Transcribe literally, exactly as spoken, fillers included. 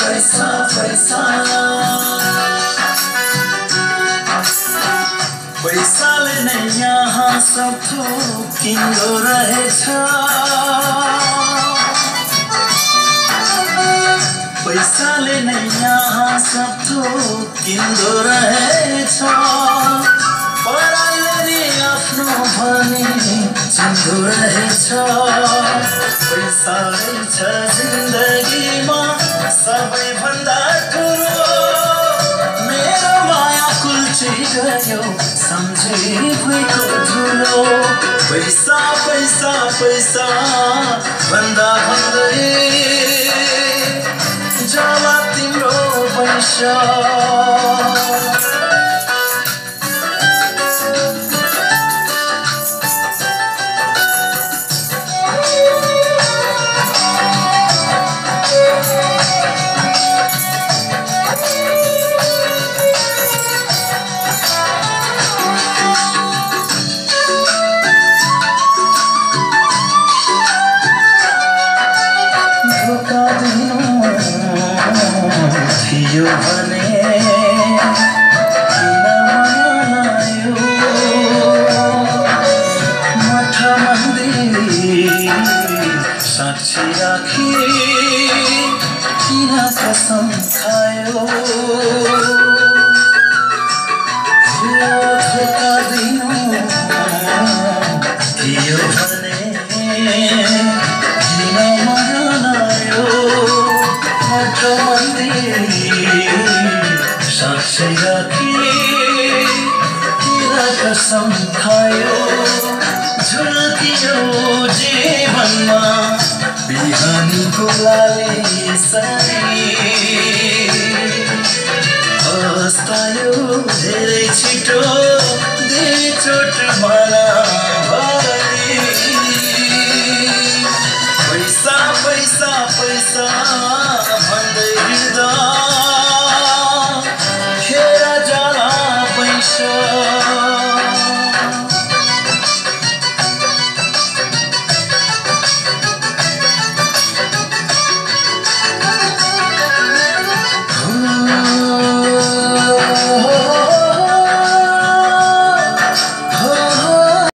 पैसा पैसा पैसाले नै यहाँ सब थोक किन्दो रहेछ पैसाले नै यहाँ सब थोक किन्दो रहेछ पराइले नि आफ्नो भनी चिन्दो रहेछ पैसा रहेछ जिन्दगीमा सबैभन्दा ठुलो मेरो माया कुल्ची गयो सम्झे भुइँको धुलो पैसा पैसा पैसा भन्दा भन्दै जाला तिम्रो पैसा यो भने किन मनायो मठ मन्दिर साक्षी राखी किन कसम खायो यो धोका दिनु यो भने किन मनायो मठ मन्दिर साक्षी राखी किन कसम खायो झुल्कियो जीवनमा बिहानीको लाली सरी अस्तायो धेरै छिटो दे चोट माला भरी पैसा पैसा पैसा